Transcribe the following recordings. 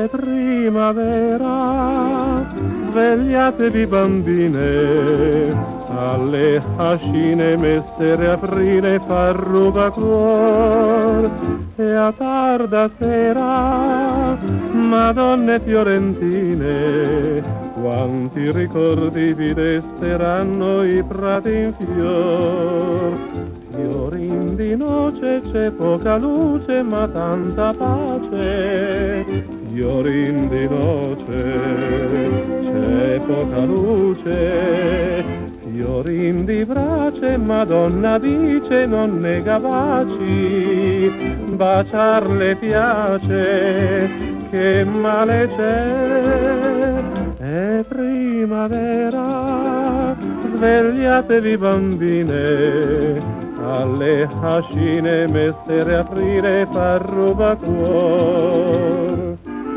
È primavera, svegliatevi bambine, alle ascine messere aprire far ruba cuor. E a tarda sera, madonne fiorentine, quanti ricordi vi desteranno i prati in fior. Fiorin di noce c'è poca luce ma tanta pace. Fiorin di noce c'è poca luce. Fiorin di brace Madonna dice non ne capaci. Baciarle piace, che male c'è. È primavera, svegliatevi bambine, alle ascine messere aprire far ruba cuor.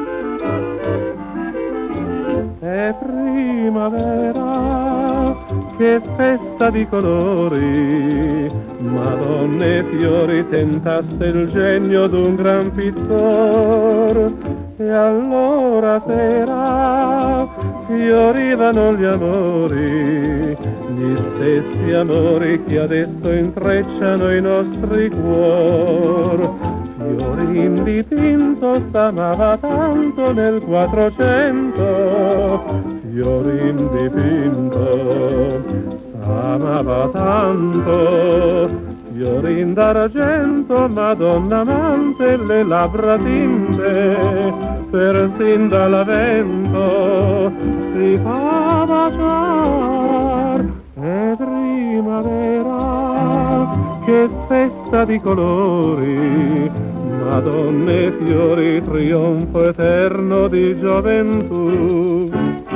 È primavera, che festa di colori, madonne e fiori tentasse il genio d'un gran pittor. E allora sera fiorivano gli amori, gli stessi amori che adesso intrecciano i nostri cuor. Fiorin dipinto s'amava tanto nel 400, Fiorin dipinto s'amava tanto. Fiorin d'argento, Madonna amante, le labbra tinte, persin dall'avvento si fa baciar. È primavera, che festa di colori, madonne e fiori, trionfo eterno di gioventù.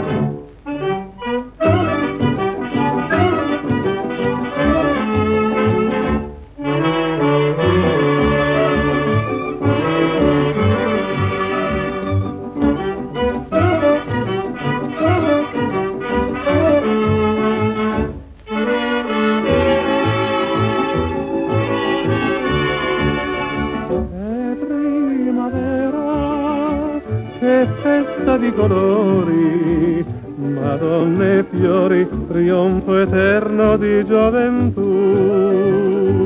Che festa di colori, madonne e fiori, trionfo eterno di gioventù.